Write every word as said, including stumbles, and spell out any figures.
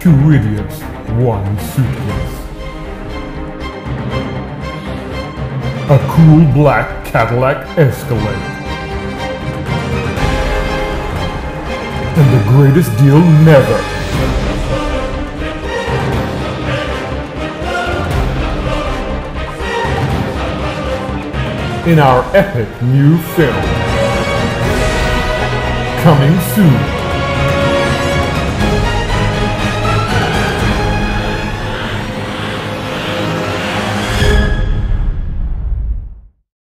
Two idiots, one suitcase. A cool black Cadillac Escalade. And the greatest deal never. In our epic new film. Coming soon.